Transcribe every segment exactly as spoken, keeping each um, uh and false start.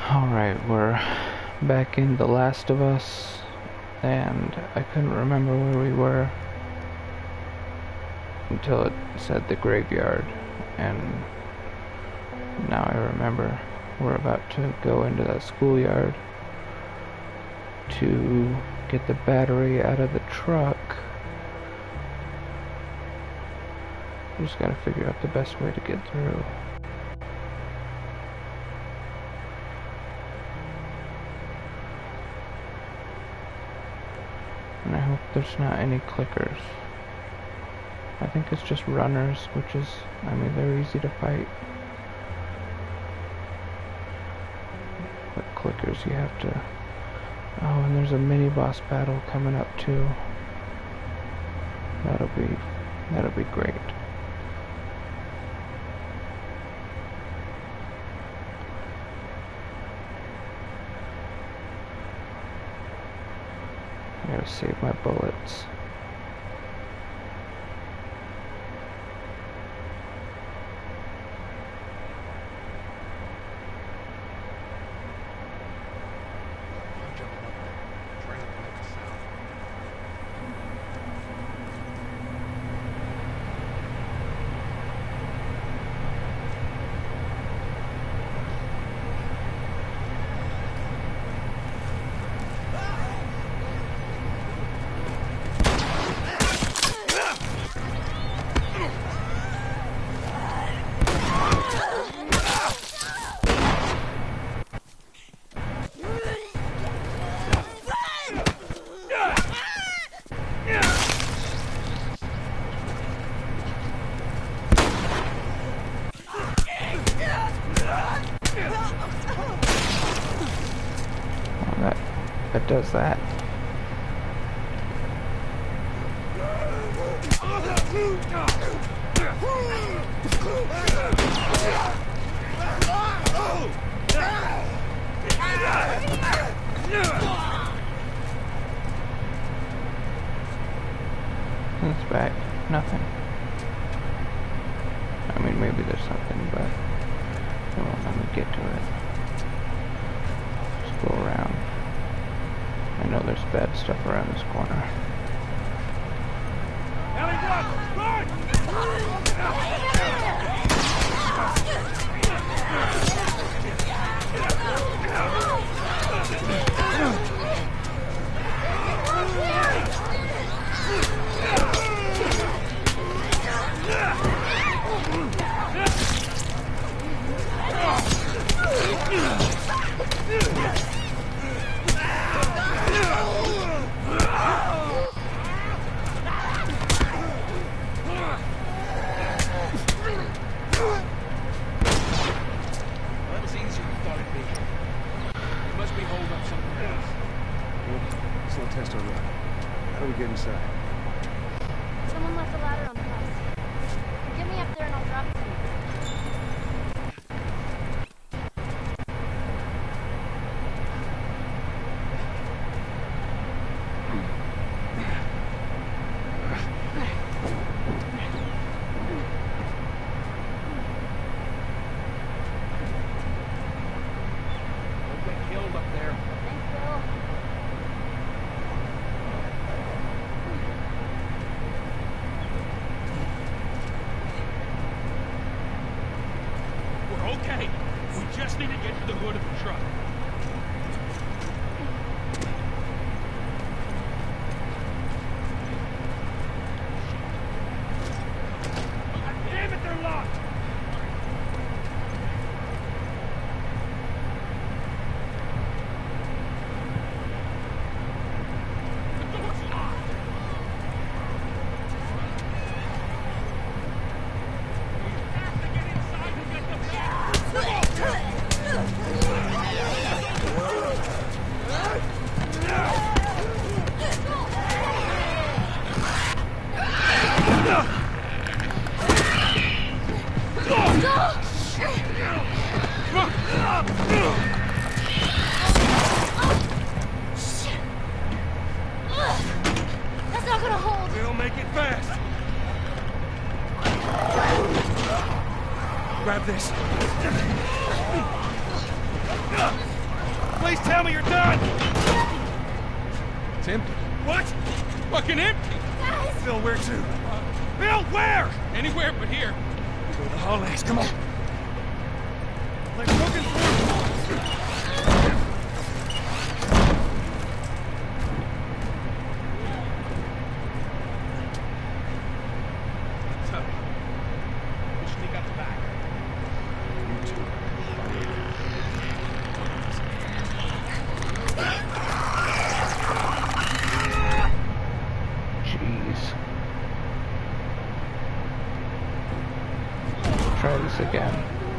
Alright, we're back in The Last of Us, and I couldn't remember where we were until it said the graveyard, and now I remember. We're about to go into that schoolyard to get the battery out of the truck. We just gotta figure out the best way to get through. And I hope there's not any clickers. I think it's just runners, which is, I mean, they're easy to fight. But clickers, you have to... Oh, and there's a mini-boss battle coming up too. That'll be, that'll be great. I gotta save my bullets. That does that. It's back. Nothing. I mean, maybe there's something, but it won't let me get to it. Just go around. I know there's bad stuff around this corner. Someone left a ladder on the bus. Get me up there and I'll drop it to you. Don't get killed up there. Thanks, Bill. Okay, we just need to get to the hood of the truck. God damn it, they're locked! The door's locked! We have to get inside and get the That's not gonna hold. We'll make it fast. Grab this. tell me you're done! It's empty. What? Fucking empty! Guys! Bill, where to? Bill, where? Anywhere but here. Go to the hallways, come on. Like looking for... Try this again.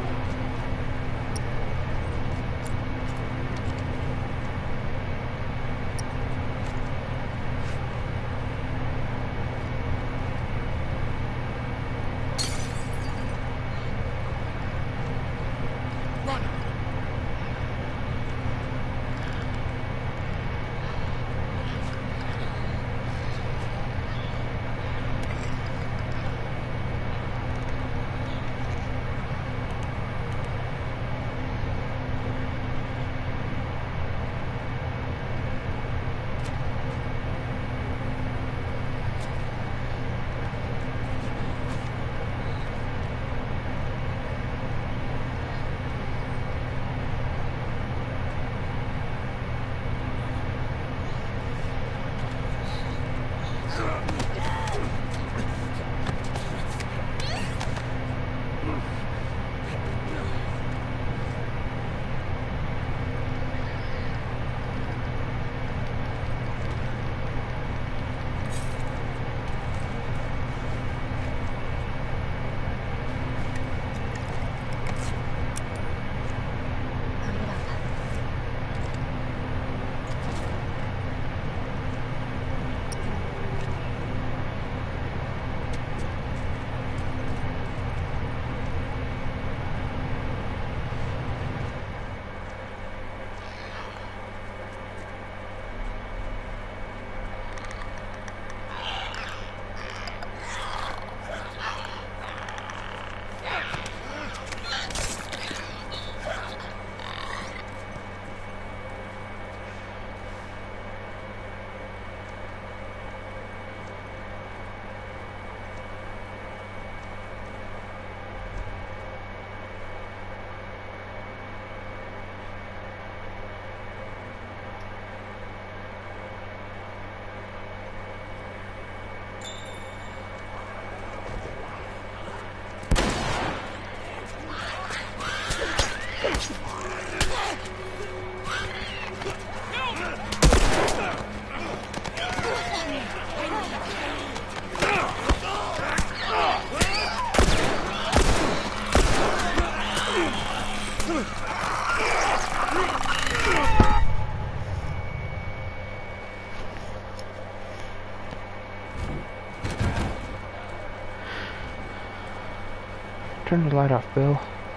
Turn the light off, Bill.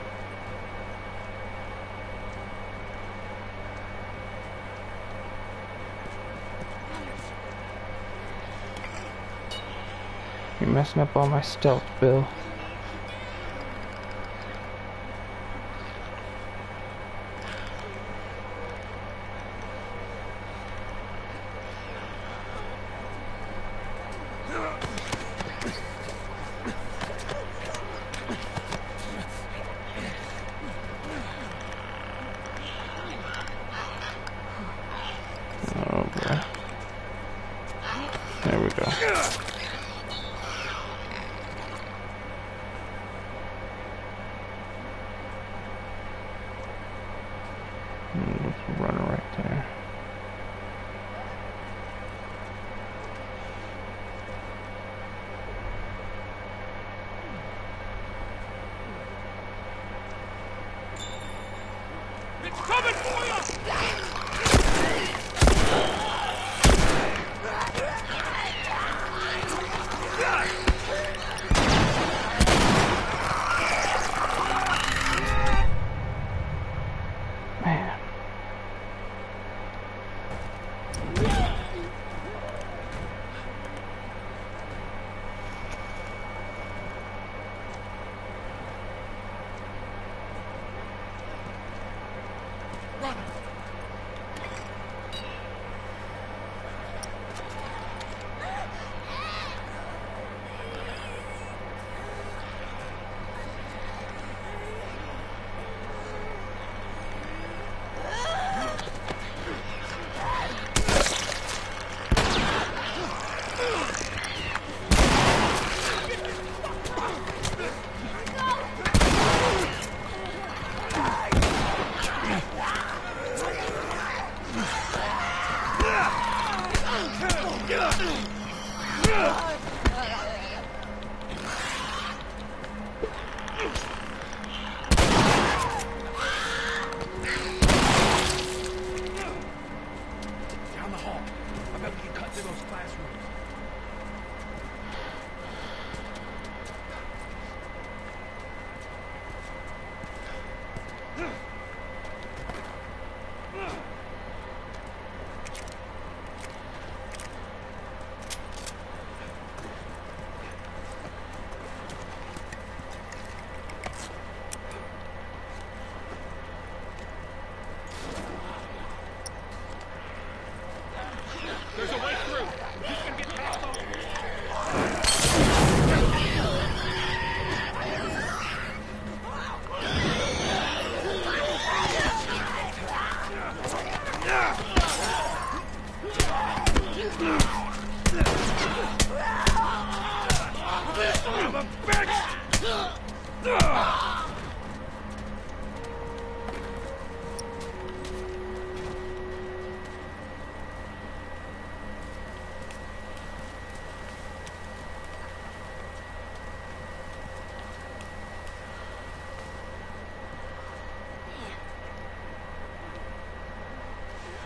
You're messing up all my stealth, Bill. There we go. And let's run right there. It's coming for you!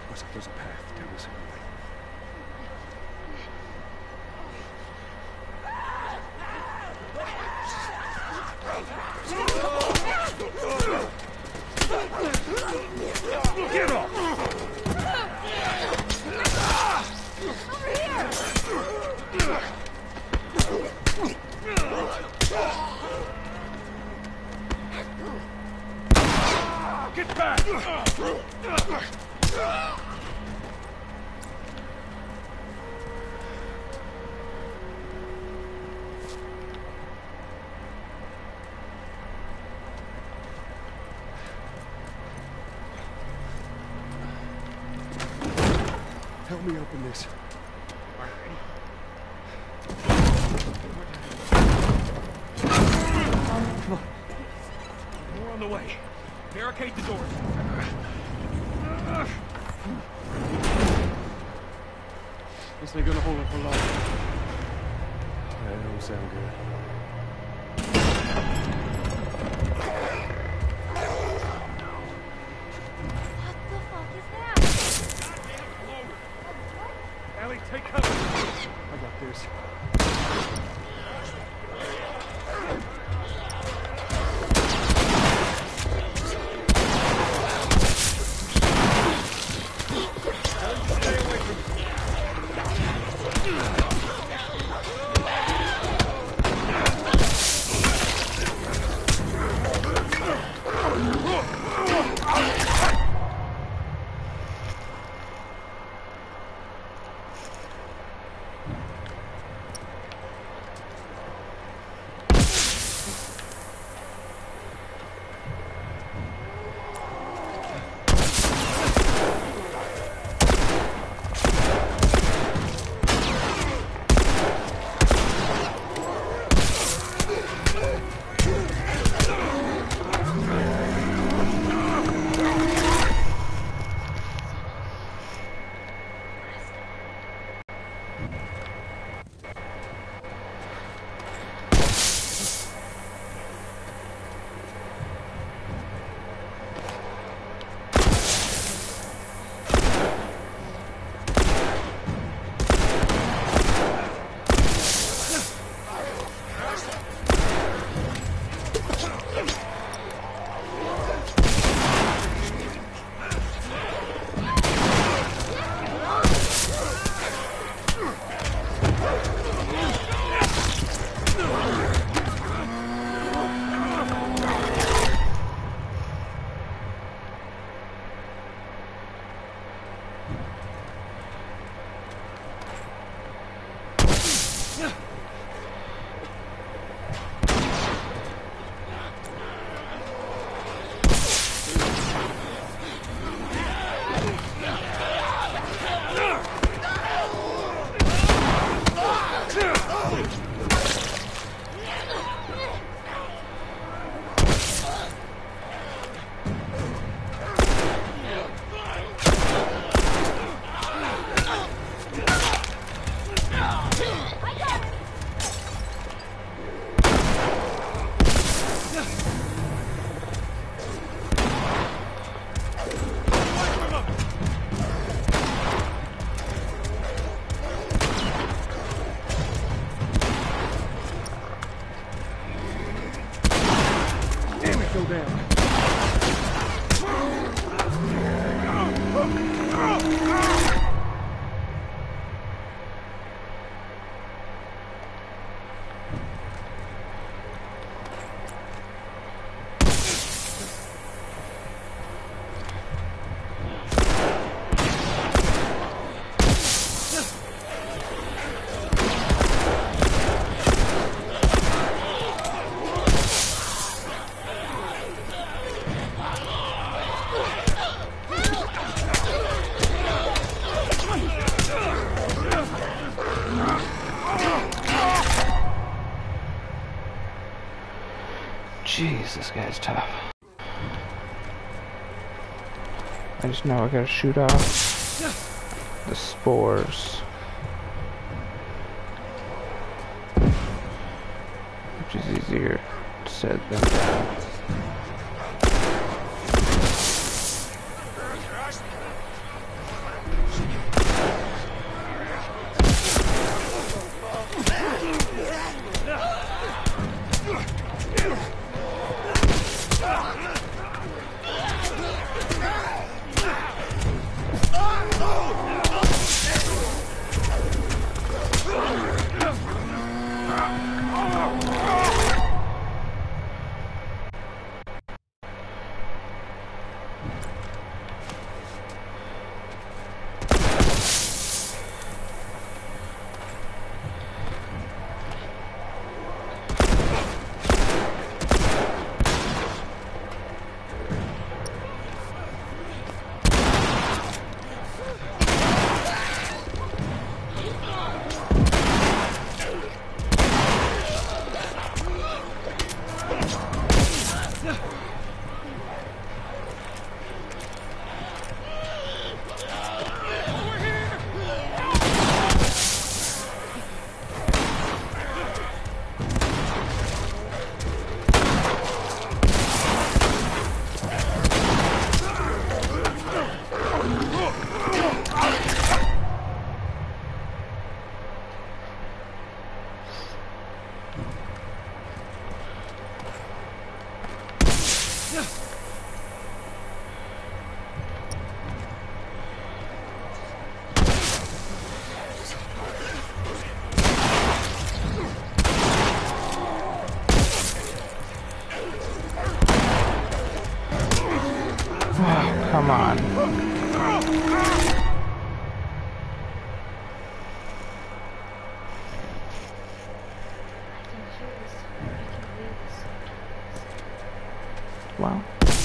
Looks like there's a path down this hallway. Get off! Over here! Get back! Help me open this. Come on. More on the way. Barricade the doors. Guess they're gonna hold it for long. That don't sound good. What the fuck is that? Allie, take cover. I got this. Jeez, this guy's tough. I just know I gotta shoot off the spores, which is easier said than done. Oh, come on. Well.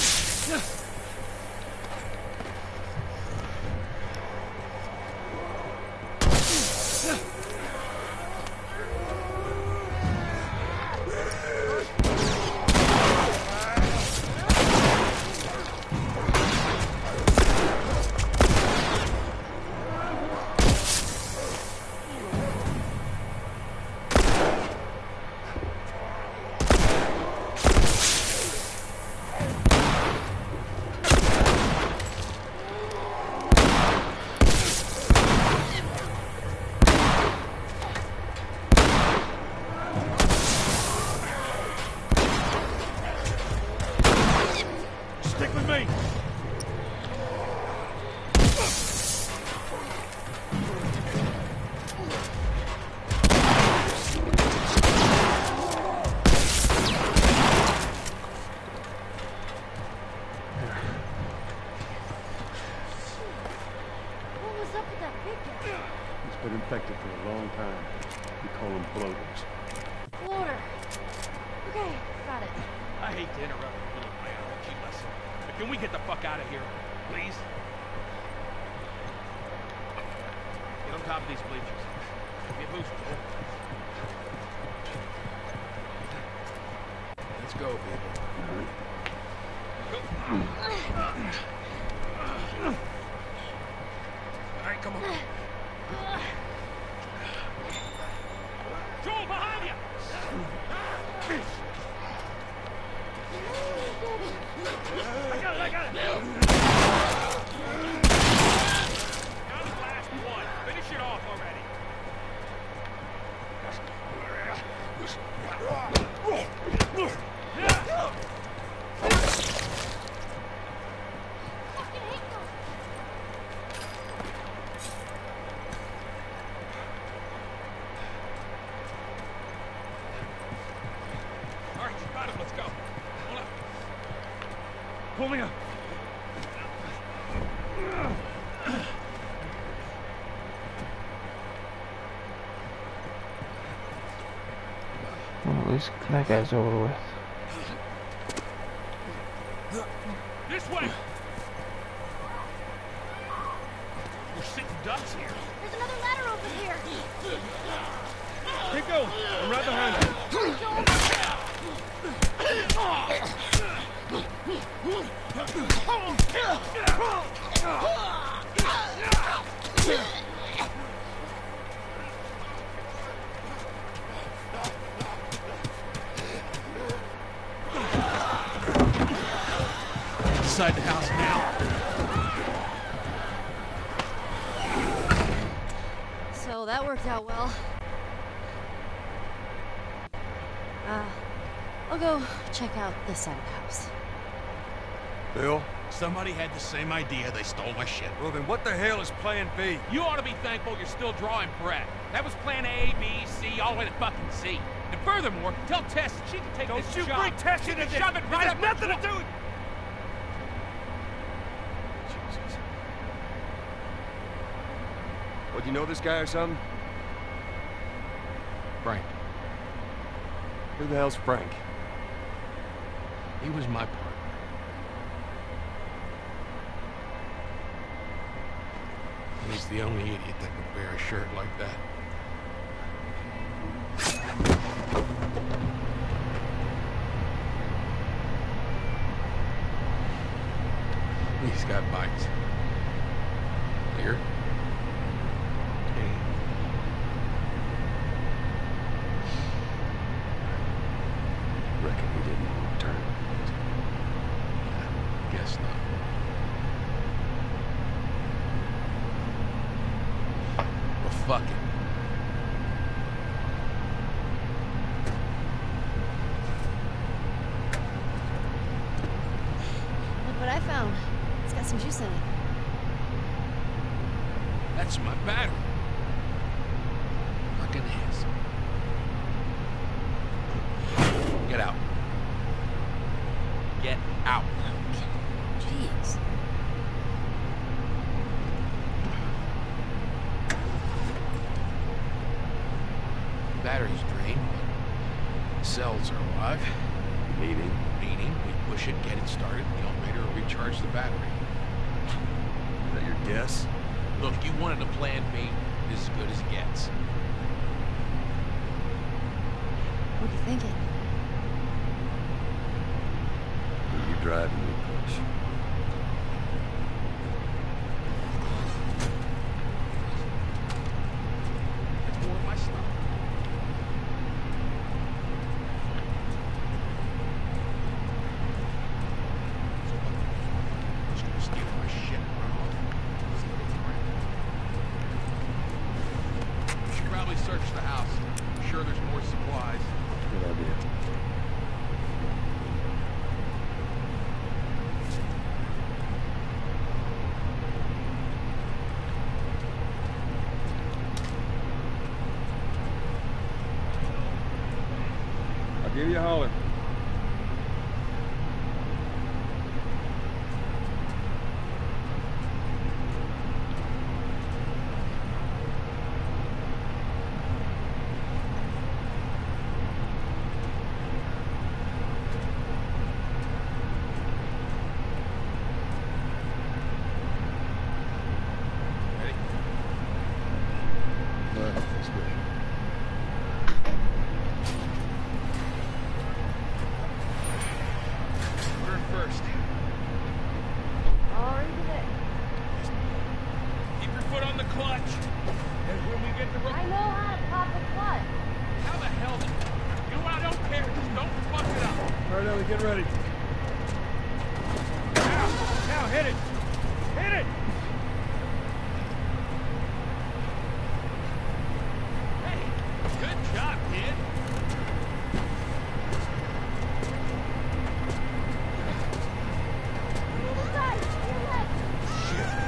Stick with me. What was up with that big guy? He's been infected for a long time. We call him bloaters. Floater. Okay, got it. I hate to interrupt your little biology lesson, but can we get the fuck out of here, please? Get on top of these bleachers. Get boosted. Let's go, people. Go. All right, come on. Joel, behind you! I got it, I got it! Now the last one. Finish it off already. Fucking hate those. All right, you got it. Let's go. Hold up. Pull me up. Well, at least that guy's over with. This way! We're sitting ducks here. There's another ladder over here. Keep going. I'm right behind you. Inside the house now. So that worked out well. Uh, I'll go check out this side of the house. Bill? Somebody had the same idea. They stole my shit. Well, then what the hell is plan B? You ought to be thankful you're still drawing breath. That was plan A, B, C, all the way to fucking Z. And furthermore, tell Tess that she can take Don't this you job. bring Tess She into can this. shove it This right has up nothing her to do throat. with... Jesus. What, do you know this guy or something? Frank. Who the hell's Frank? He was my partner. And he's the only idiot that could wear a shirt like that. He's got bites. Here. And Reckon he didn't return. guess not. Well, fuck it. Look what I found. It's got some juice in it. That's my battery. Fucking ass. Get out. Get out. Jeez. drive. Meaning? Meaning, we push it, get it started, the elevator will recharge the battery. Is that your guess? Look, you wanted a plan B, this is as good as it gets. What are you thinking? Are you driving me, Push? It's more of my stuff. Just gonna steal my shit and run off. See if it's around. We should probably search the house. I'm sure there's more supplies. Good idea. I'll give you a holler. Ready? All right, that's good. We're in first. Already there. Keep your foot on the clutch. And when we get the road. I know how to pop a clutch. How the hell did you know, I don't care. Just don't fuck it up. All right, Ellie, get ready. Now, now hit it. Hit it. Hey, good job, kid. Side, to your left.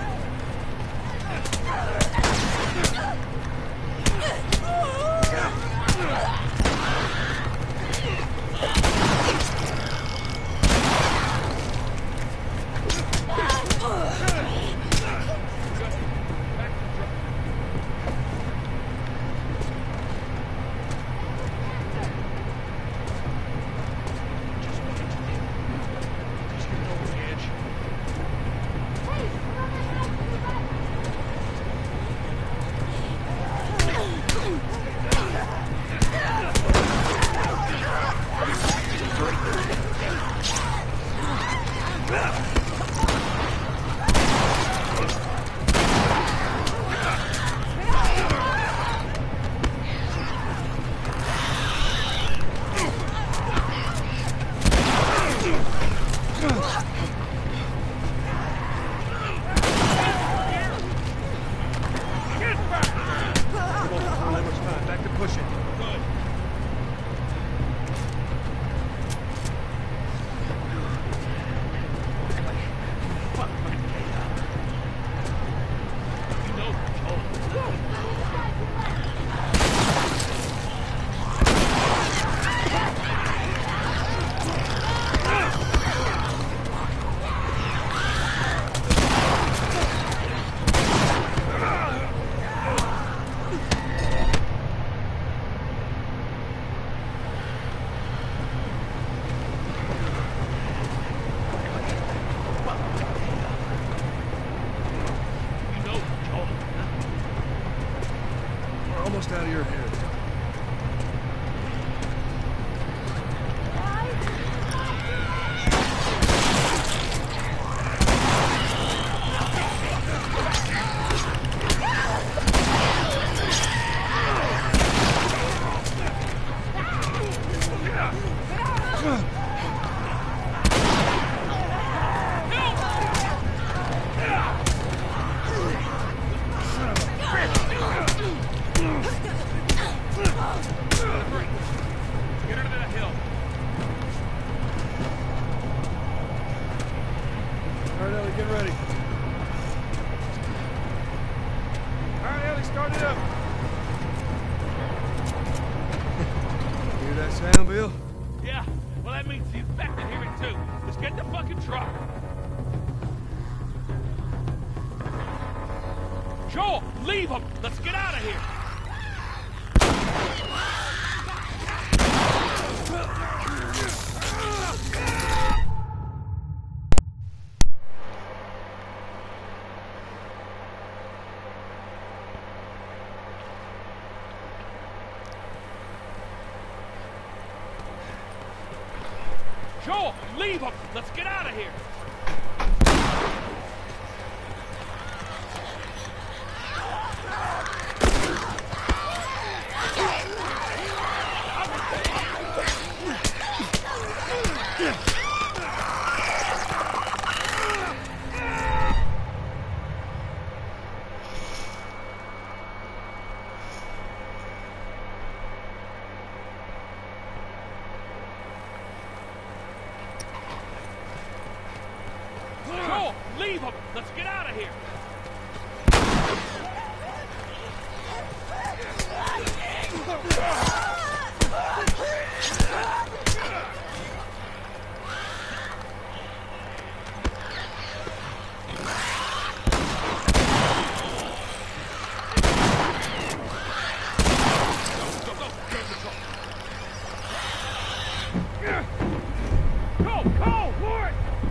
Back to the truck. Just wait. Just get over the edge. Hey, come on, back to the left. Get back! Come on, don't have much time. Back to pushing. Good. Fuck my chaos. You know the code. You know the code. We're almost out of your hair. Hurry. Get her to that hill. All right, Ellie, get ready. All right, Ellie, start it up. Hear that sound, Bill? Yeah, well that means the infected hear it too. Let's get the fucking truck. Joel, leave him. Let's get out of here. leave them! Let's get out of here! Joel, leave them! Let's get out of here! Go, go, Lord!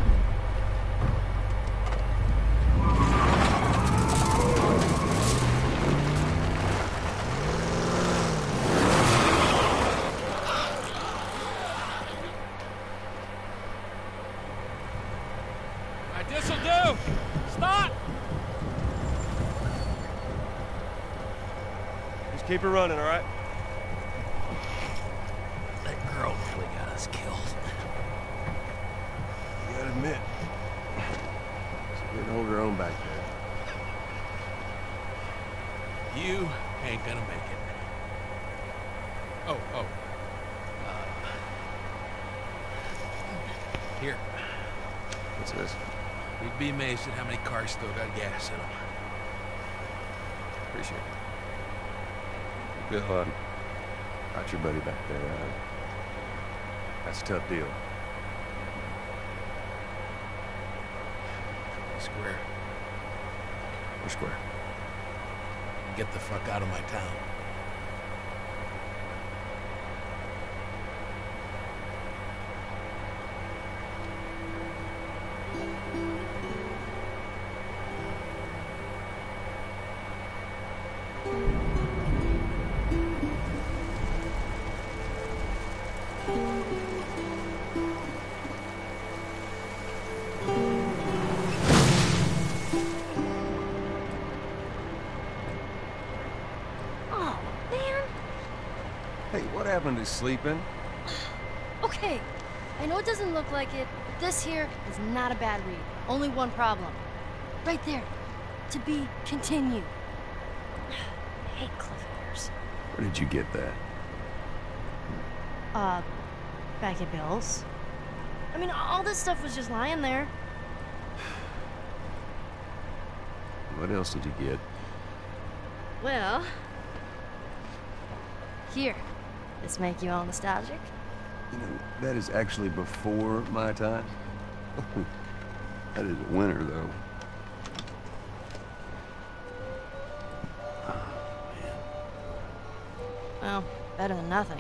Alright, this'll do! Stop! Just keep it running, all right? That girl nearly got us killed. You gotta admit, she didn't hold her own back there. You ain't gonna make it. Oh, oh. Uh, here, What's this? you'd be amazed at how many cars still got gas in them. Appreciate it. Bill, uh, got your buddy back there. Uh, that's a tough deal. Square. We're square. Get the fuck out of my town. Oh, man. Hey, what happened to sleeping? Okay, I know it doesn't look like it, but this here is not a bad read. Only one problem. Right there. To be continued. I hate cliffhangers. Where did you get that? Uh, back at Bill's. I mean, all this stuff was just lying there. What else did you get? Well... Here. This make you all nostalgic? You know, that is actually before my time. That is a winner, though. Well, better than nothing.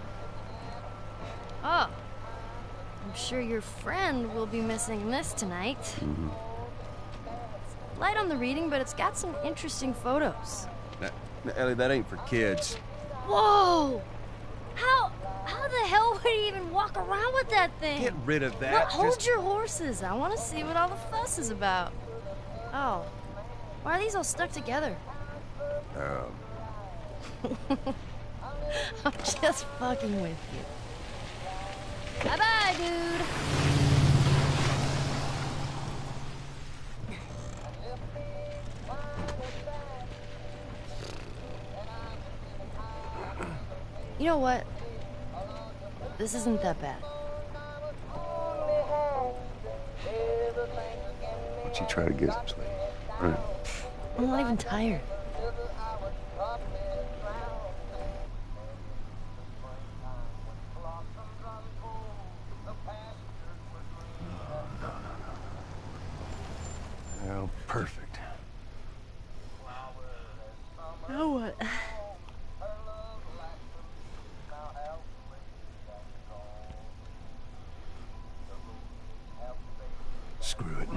Oh. I'm sure your friend will be missing this tonight. Mm-hmm. Light on the reading, but it's got some interesting photos. That, Ellie, that ain't for kids. Whoa! How how the hell would he even walk around with that thing? Get rid of that. Well, hold Just... your horses. I want to see what all the fuss is about. Oh. Why are these all stuck together? Um, I'm just fucking with you. Bye-bye, dude. You know what? This isn't that bad. why don't you try to get some sleep? Right. I'm not even tired. Oh, perfect. Now what? Screw it.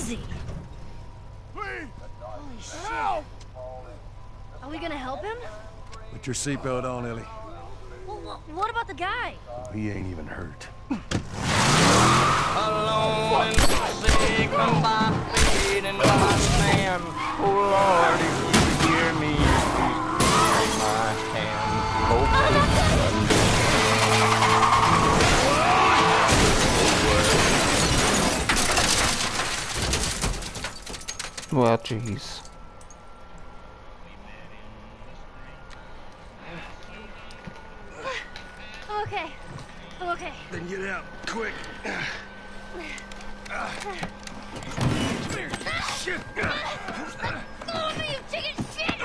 crazy. Please! Holy shit. Help! Are we gonna help him? Put your seatbelt on, Ellie. Well, wh- what about the guy? He ain't even hurt. Alone and forsaken by fate and by man. Oh Lord, if you hear me, please take my hand. Hope Well, jeez. I'm okay. I'm okay. Then get out, quick. Shit! Go on me, you chicken shit!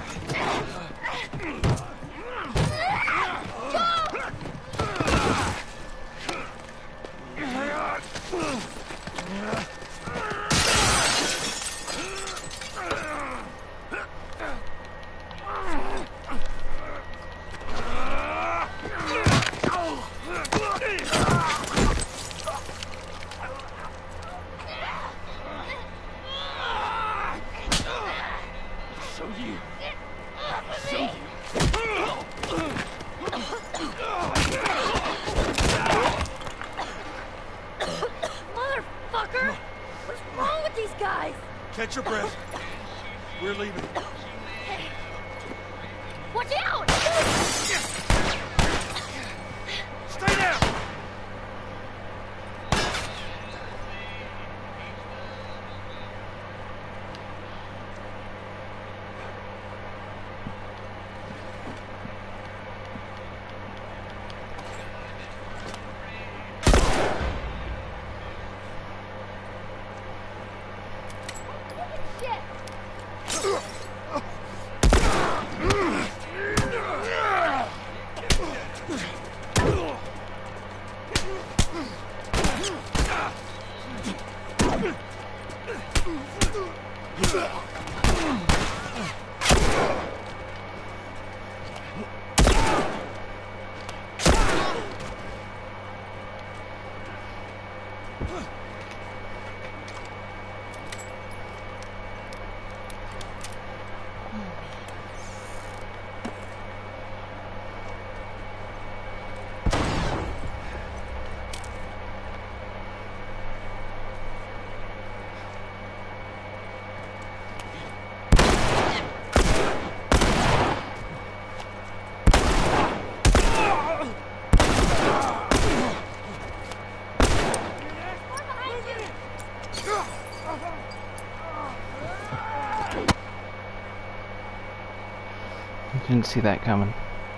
Motherfucker! What's wrong with these guys? Catch your breath. We're leaving. Watch out! Stay down! Shit! Didn't see that coming.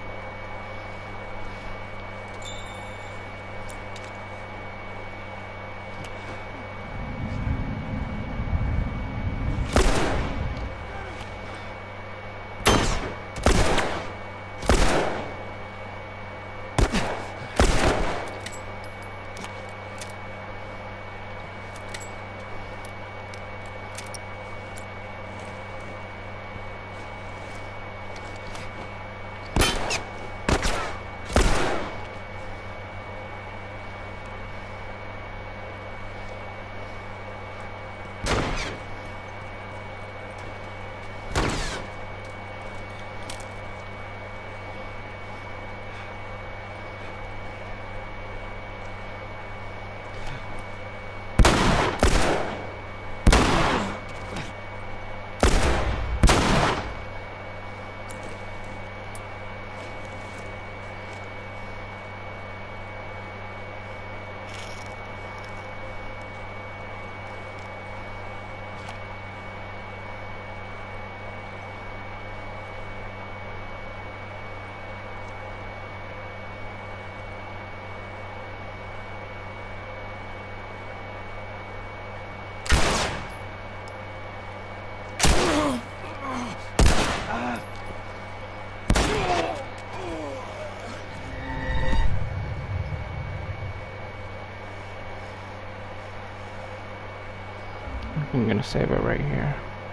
I'm gonna save it right here.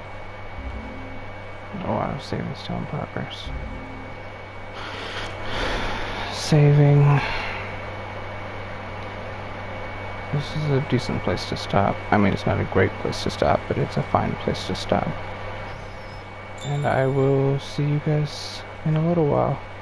Oh wow, saving still in progress. Saving. this is a decent place to stop. I mean, it's not a great place to stop, but it's a fine place to stop. And I will see you guys in a little while.